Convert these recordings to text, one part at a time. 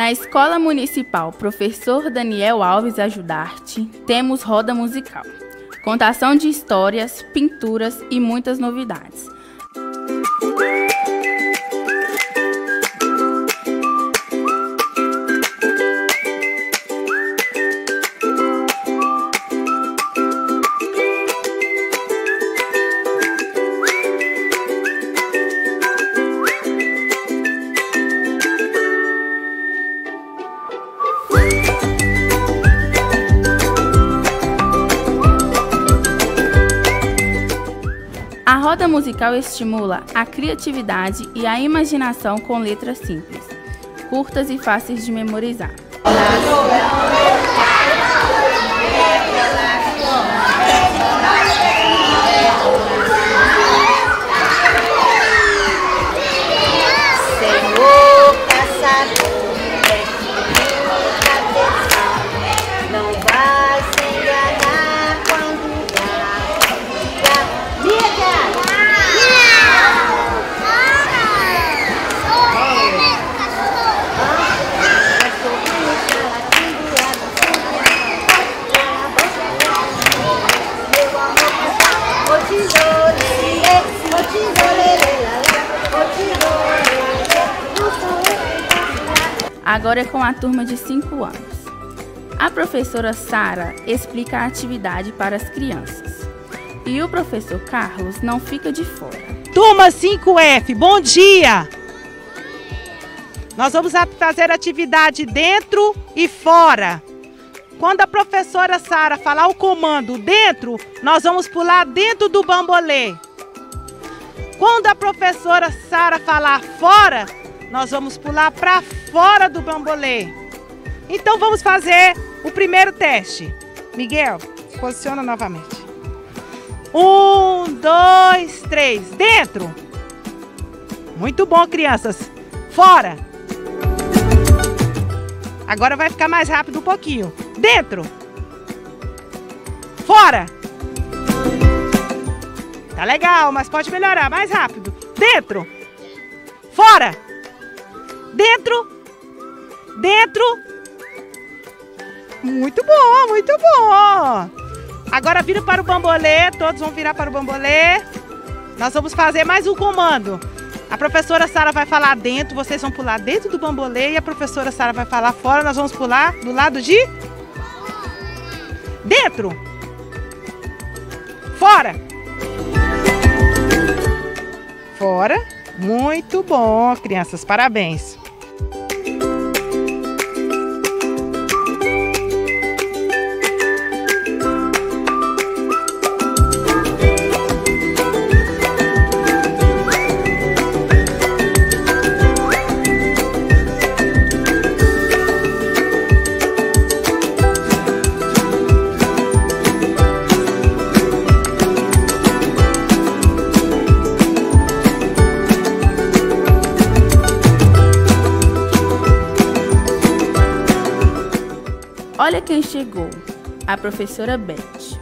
Na Escola Municipal Professor Daniel Alves Ajudarte, temos roda musical, contação de histórias, pinturas e muitas novidades. A roda musical estimula a criatividade e a imaginação com letras simples, curtas e fáceis de memorizar. Agora é com a turma de 5 anos. A professora Sara explica a atividade para as crianças. E o professor Carlos não fica de fora. Turma 5F, bom dia! Nós vamos fazer atividade dentro e fora. Quando a professora Sara falar o comando dentro, nós vamos pular dentro do bambolê. Quando a professora Sara falar fora, nós vamos pular para fora do bambolê. Então vamos fazer o primeiro teste. Miguel, posiciona novamente. 1, 2, 3. Dentro. Muito bom, crianças. Fora. Agora vai ficar mais rápido um pouquinho. Dentro. Fora. Tá legal, mas pode melhorar. Mais rápido. Dentro. Fora. Dentro. Dentro. Muito bom, muito bom. Agora vira para o bambolê. Todos vão virar para o bambolê. Nós vamos fazer mais um comando. A professora Sara vai falar dentro. Vocês vão pular dentro do bambolê. E a professora Sara vai falar fora. Nós vamos pular do lado de dentro. Fora. Fora. Muito bom, crianças. Parabéns. Olha quem chegou, a professora Beth.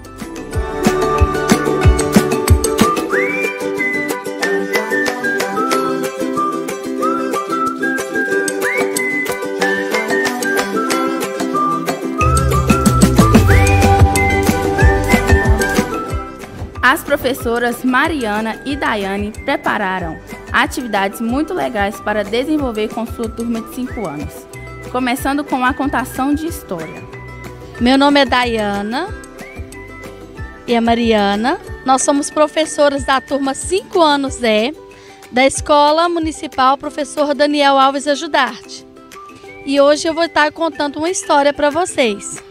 As professoras Mariana e Daiane prepararam atividades muito legais para desenvolver com sua turma de 5 anos, começando com a contação de história. Meu nome é Daiana e a Mariana. Nós somos professoras da turma 5 anos da Escola Municipal Professor Daniel Alves Ajudarte. E hoje eu vou estar contando uma história para vocês.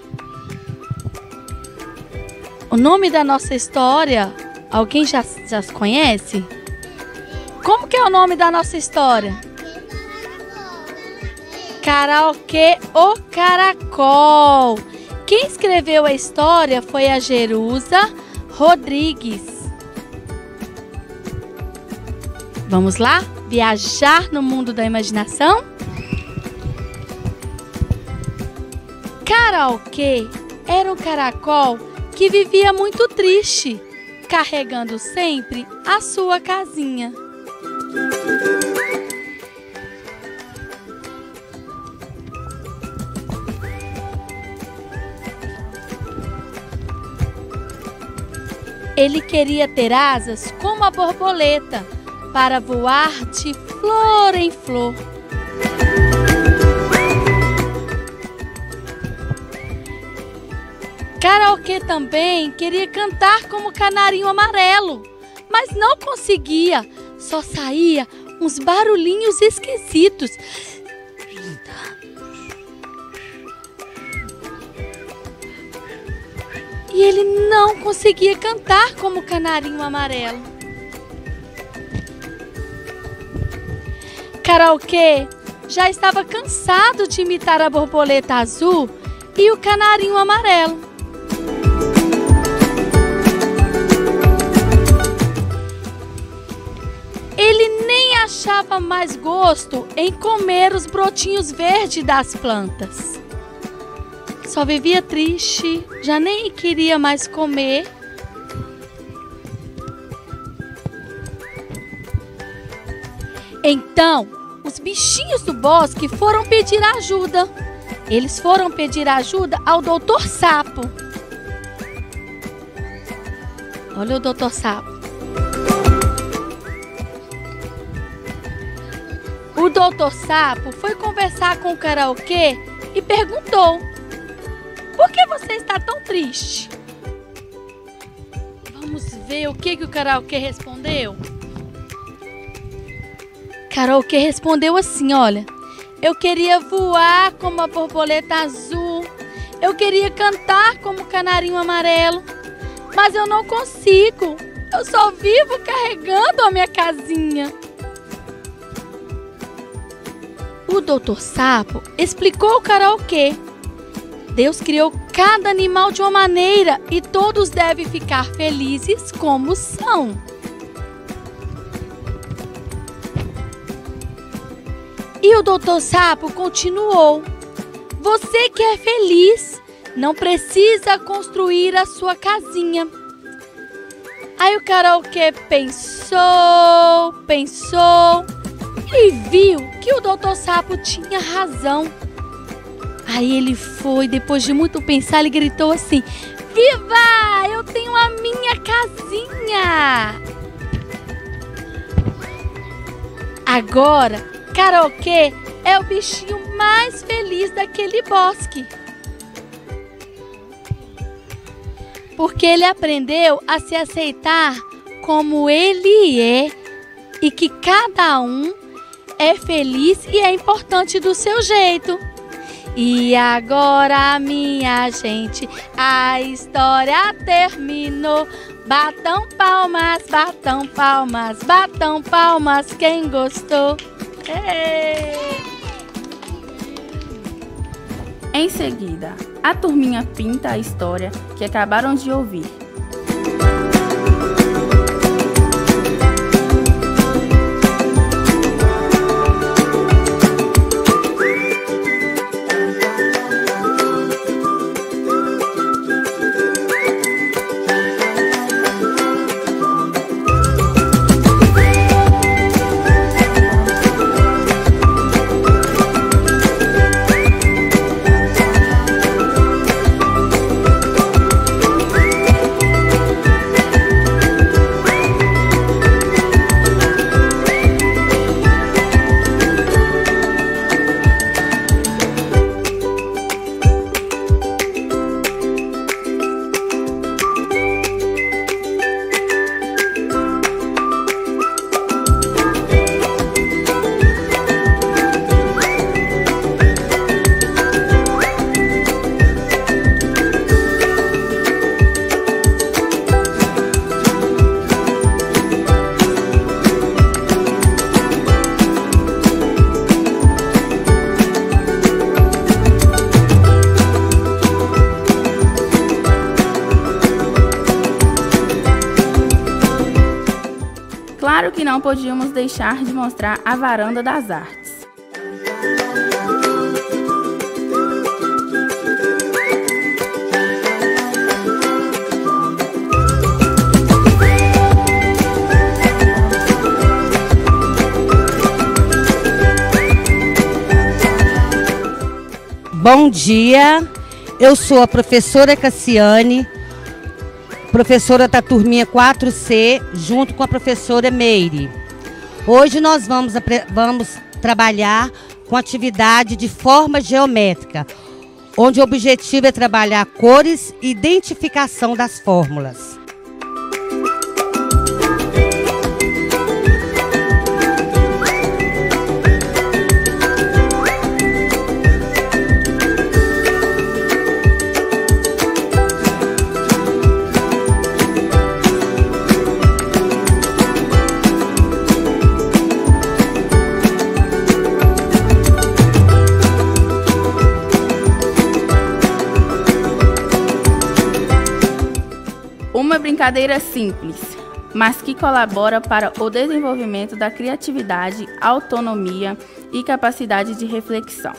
O nome da nossa história, alguém já conhece? Como que é o nome da nossa história? Karaokê o Caracol. Quem escreveu a história foi a Jerusa Rodrigues. Vamos lá? Viajar no mundo da imaginação? Karaokê era um caracol que vivia muito triste, carregando sempre a sua casinha. Ele queria ter asas como a borboleta, para voar de flor em flor. Karaokê também queria cantar como canarinho amarelo, mas não conseguia, só saía uns barulhinhos esquisitos. E ele não conseguia cantar como canarinho amarelo. Karaokê já estava cansado de imitar a borboleta azul e o canarinho amarelo. Ele nem achava mais gosto em comer os brotinhos verdes das plantas. Só vivia triste, já nem queria mais comer. Então, os bichinhos do bosque foram pedir ajuda. Eles foram pedir ajuda ao Doutor Sapo. Olha o Doutor Sapo. O Doutor Sapo foi conversar com o Karaokê e perguntou: por que você está tão triste? Vamos ver o que o Karaokê respondeu. Karaokê respondeu assim: olha, eu queria voar como a borboleta azul, eu queria cantar como o canarinho amarelo, mas eu não consigo, eu só vivo carregando a minha casinha. O Doutor Sapo explicou ao Karaokê: Deus criou cada animal de uma maneira e todos devem ficar felizes como são. E o Doutor Sapo continuou: você que é feliz, não precisa construir a sua casinha. Aí o Karaokê pensou e viu que o Doutor Sapo tinha razão. Aí ele foi, depois de muito pensar, ele gritou assim: viva! Eu tenho a minha casinha! Agora, Karaokê é o bichinho mais feliz daquele bosque. Porque ele aprendeu a se aceitar como ele é e que cada um é feliz e é importante do seu jeito. E agora, minha gente, a história terminou. Batam palmas, batam palmas, batam palmas, quem gostou. Em seguida, a turminha pinta a história que acabaram de ouvir. Claro que não podíamos deixar de mostrar a varanda das artes. Bom dia, eu sou a professora Cassiane professora da turminha 4C, junto com a professora Meire. Hoje nós vamos trabalhar com atividade de forma geométrica, onde o objetivo é trabalhar cores e identificação das fórmulas. Uma brincadeira simples, mas que colabora para o desenvolvimento da criatividade, autonomia e capacidade de reflexão.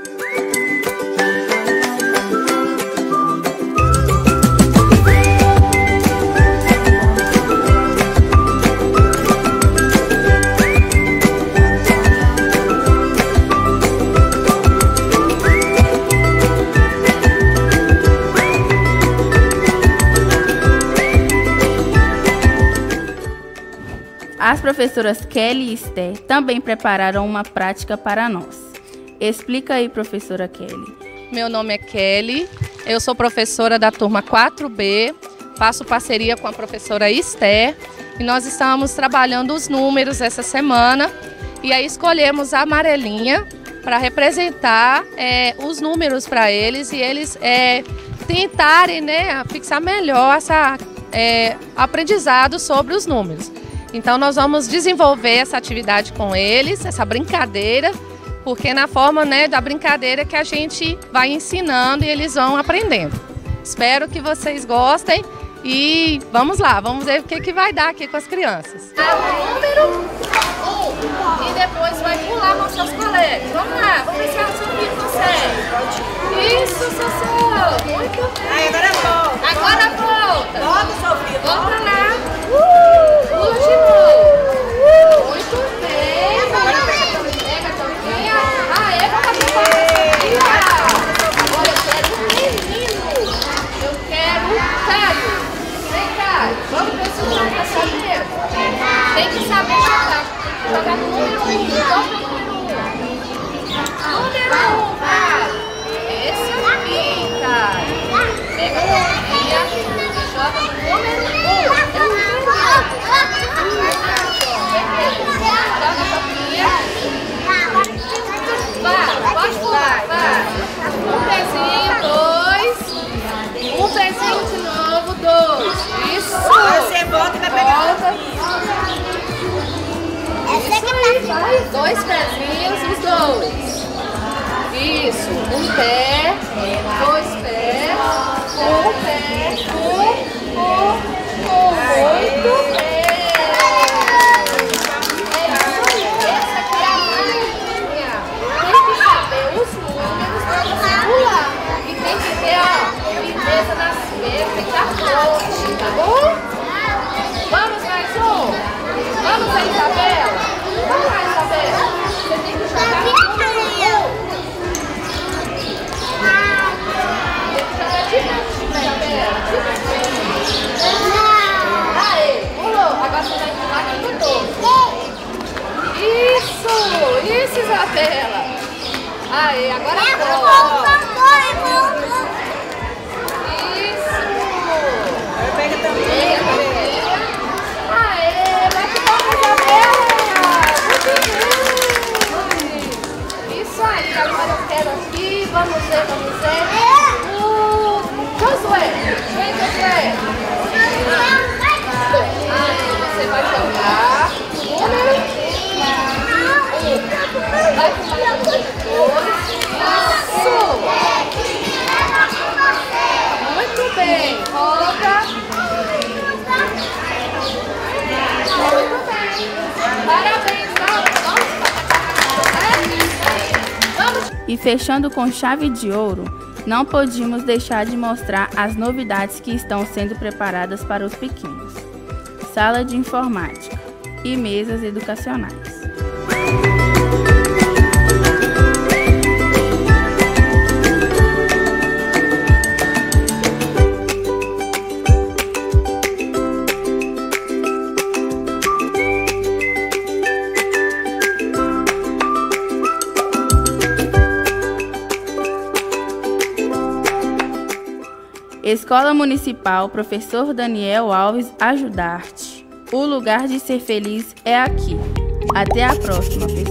As professoras Kelly e Esther também prepararam uma prática para nós. Explica aí, professora Kelly. Meu nome é Kelly, eu sou professora da turma 4B, faço parceria com a professora Esther e nós estamos trabalhando os números essa semana e aí escolhemos a amarelinha para representar os números para eles e eles tentarem fixar melhor essa aprendizado sobre os números. Então nós vamos desenvolver essa atividade com eles, essa brincadeira, porque na forma da brincadeira que a gente vai ensinando e eles vão aprendendo. Espero que vocês gostem e vamos lá, vamos ver o que vai dar aqui com as crianças. O número 1 e depois vai pular com seus colegas. Vamos lá, vamos ver se a Sofia consegue. Isso, Sossô! Muito bem! Agora volta! Agora volta! Volta, Sofia! Volta lá! Pula de novo! Muito bem! Pega a Sofia! Aê, vamos fazer Sofia! Agora eu quero um menino! Eu quero um Caio! Vem, Caio! Vamos ver se o Caio vai saber! Tem que saber jogar! Jogar no número 1! Número 1, Caio! Esse aqui, Caio! Pega a Sofia e joga no número 1! Vai, pode pular, vai. Um pezinho, 2. Um pezinho de novo, 2. Isso. Você volta e vai pegar. Isso aí, vai. 2 pezinhos, os 2. Isso. Um pé, 2 pés, um pé, muito bem. Tem que dar forte, tá bom? Vamos mais um? Vamos lá, Isabela? Vamos lá, Isabela. Você tem que jogar no número 1. Tem que jogar direitinho, Isabela. Direitinho. Aê, pulou. Agora você vai pular aqui no 2. Isso, Isabela. Aê, agora volta. Isso aí, agora eu quero aqui, vamos ver. Josué, vem, Josué. Aí você vai jogar o número 1. Vai pular o número 2. Isso. Muito bem, coloca. Muito bem. Parabéns, E fechando com chave de ouro, não podíamos deixar de mostrar as novidades que estão sendo preparadas para os pequenos. Sala de informática e mesas educacionais. Escola Municipal Professor Daniel Alves Ajudarte. O lugar de ser feliz é aqui. Até a próxima, pessoal.